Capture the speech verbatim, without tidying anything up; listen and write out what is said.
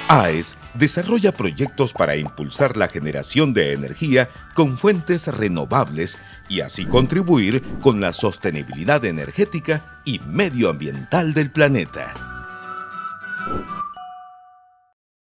AES desarrolla proyectos para impulsar la generación de energía con fuentes renovables y así contribuir con la sostenibilidad energética y medioambiental del planeta.